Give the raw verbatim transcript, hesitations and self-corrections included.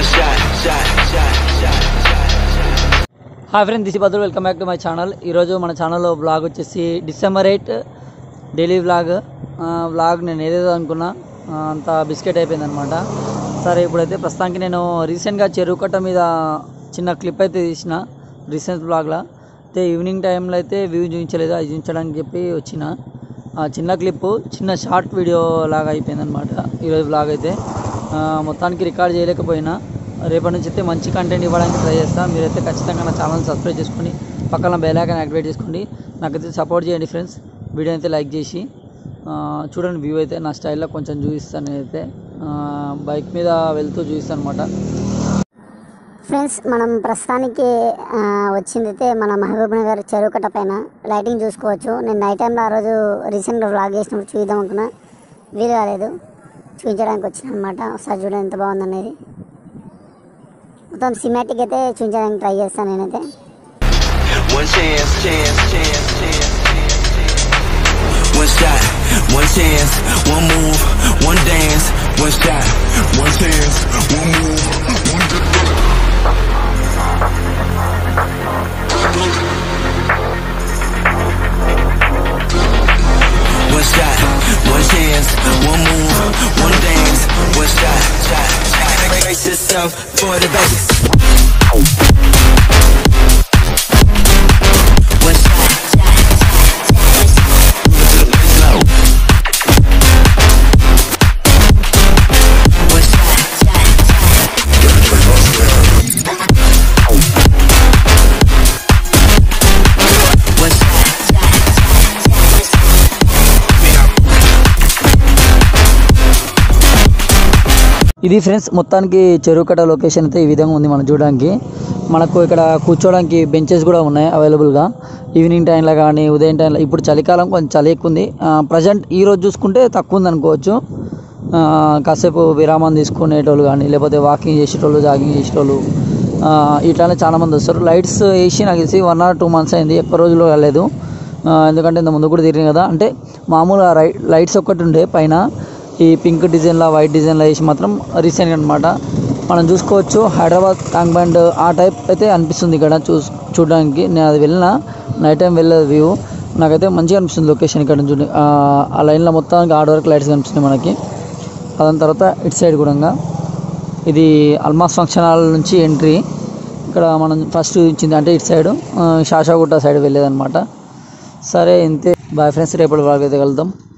Hi friends, this is Badru. Welcome back to my channel. ఈరోజు మన ఛానల్లో వ్లాగ్ వచ్చేసి December eighth daily vlog. Vlog నేను ఏదేదో అనుకున్నా అంత బిస్కెట్ అయిపోయింది అనమాట. సరే, ఇప్పుడైతే ప్రస్తుతానికి నేను రీసెంట్గా చెరువు కట్ట మీద చిన్న క్లిప్ అయితే తీసిన రీసెంట్ వ్లాగ్లో. అయితే ఈవినింగ్ టైంలో అయితే వ్యూ చూపించలేదు, అది చూపించడానికి చెప్పి వచ్చిన చిన్న క్లిప్పు, చిన్న షార్ట్ వీడియో లాగా అయిపోయింది అనమాట ఈరోజు వ్లాగ్ అయితే. మొత్తానికి రికార్డ్ చేయలేకపోయినా, రేపటి నుంచి అయితే మంచి కంటెంట్ ఇవ్వడానికి ట్రై చేస్తాను. మీరైతే ఖచ్చితంగా నా ఛానల్ని సబ్స్క్రైబ్ చేసుకోండి, పక్కన బెల్ ఐకాన్ యాక్టివేట్ చేసుకోండి. నాకైతే సపోర్ట్ చేయండి ఫ్రెండ్స్. వీడియో అయితే లైక్ చేసి చూడండి. వ్యూ అయితే నా స్టైల్లో కొంచెం చూపిస్తాను. నేనైతే బైక్ మీద వెళ్తూ చూపిస్తాను అనమాట. ఫ్రెండ్స్, మనం ప్రస్తుతానికి వచ్చింది అయితే మన మహబూబ్ నగర్ చెరువు కట్ట పైన లైటింగ్ చూసుకోవచ్చు. నేను నైట్ టైంలో ఆ రోజు రీసెంట్గా వ్లాగ్ చేసినప్పుడు చూద్దాం అనుకున్నా, వీలు కాలేదు, చూపించడానికి వచ్చిన అనమాట. ఒకసారి చూడండి ఎంత బాగుందనేది. మొత్తం సినిమాటిక్ అయితే చూపించడానికి ట్రై చేస్తాను నేనైతే. One chance, chance, chance, chance, one shot, one chance, one move, one dance, one shot, one chance, one move, one dance. One shot, one chance, one move, one dance, one shot, shot, shot. Brace yourself for the bass. ఇది friends, మొత్తానికి చెరువు కట్ట location అయితే ఈ విధంగా ఉంది. మనం చూడడానికి మనకు ఇక్కడ కూర్చోడానికి బెంచెస్ కూడా ఉన్నాయి అవైలబుల్గా. ఈవినింగ్ టైంలో కానీ ఉదయం టైంలో, ఇప్పుడు చలికాలం కొంచెం చలి ఎక్కువ ఉంది. ప్రజెంట్ ఈరోజు చూసుకుంటే తక్కువ ఉంది అనుకోవచ్చు. కాసేపు విరామం తీసుకునేటోళ్ళు కానీ, లేకపోతే వాకింగ్ చేసేటోళ్ళు, జాగింగ్ చేసేటోళ్ళు ఇట్లానే చాలామంది వస్తారు. లైట్స్ వేసి నాకు తెలిసి వన్ ఆర్ టూ మంత్స్ అయింది, ఎక్కువ రోజులు కాలేదు. ఎందుకంటే ఇంత ముందు కూడా తిరిగింది కదా. అంటే మామూలుగా లైట్స్ ఒక్కటి ఉండే పైన, ఈ పింక్ డిజైన్లో వైట్ డిజైన్లో వేసి మాత్రం రీసెంట్గా అనమాట. మనం చూసుకోవచ్చు హైదరాబాద్ ట్యాంక్ బండ్ ఆ టైప్ అయితే అనిపిస్తుంది ఇక్కడ చూ చూడడానికి. నేను అది వెళ్ళిన నైట్ టైం వెళ్ళేది వ్యూ, నాకైతే మంచిగా అనిపిస్తుంది లొకేషన్ ఇక్కడ చూడండి. ఆ లైన్లో మొత్తానికి ఆర్ట్ వర్క్ లైట్స్ కనిపిస్తున్నాయి మనకి. దాని తర్వాత ఇటు సైడ్ కూడా ఇది అల్మాస్ ఫంక్షన్ హాల్ నుంచి ఎంట్రీ. ఇక్కడ మనం ఫస్ట్ ఇచ్చింది అంటే ఇటు సైడు శాషాగుట్ట సైడ్ వెళ్ళేదన్నమాట. సరే, ఇంతే. బాయ్ ఫ్రెండ్స్, రేపటి వరకు అయితే కలుద్దాం.